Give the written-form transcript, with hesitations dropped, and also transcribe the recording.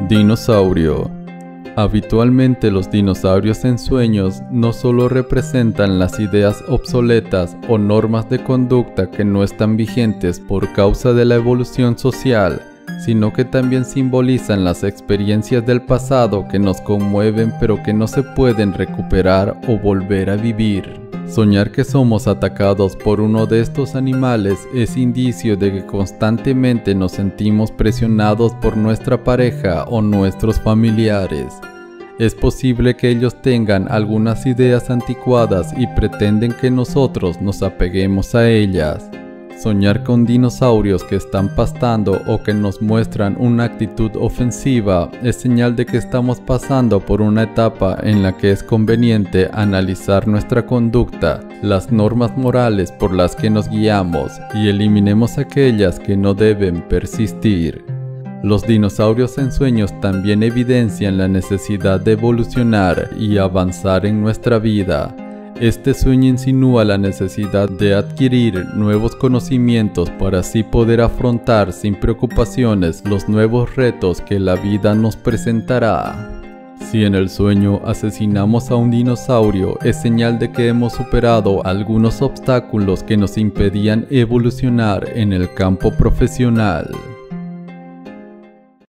Dinosaurio. Habitualmente los dinosaurios en sueños no solo representan las ideas obsoletas o normas de conducta que no están vigentes por causa de la evolución social, sino que también simbolizan las experiencias del pasado que nos conmueven pero que no se pueden recuperar o volver a vivir. Soñar que somos atacados por uno de estos animales es indicio de que constantemente nos sentimos presionados por nuestra pareja o nuestros familiares. Es posible que ellos tengan algunas ideas anticuadas y pretenden que nosotros nos apeguemos a ellas. Soñar con dinosaurios que están pastando o que nos muestran una actitud ofensiva es señal de que estamos pasando por una etapa en la que es conveniente analizar nuestra conducta, las normas morales por las que nos guiamos y eliminemos aquellas que no deben persistir. Los dinosaurios en sueños también evidencian la necesidad de evolucionar y avanzar en nuestra vida. Este sueño insinúa la necesidad de adquirir nuevos conocimientos para así poder afrontar sin preocupaciones los nuevos retos que la vida nos presentará. Si en el sueño asesinamos a un dinosaurio, es señal de que hemos superado algunos obstáculos que nos impedían evolucionar en el campo profesional.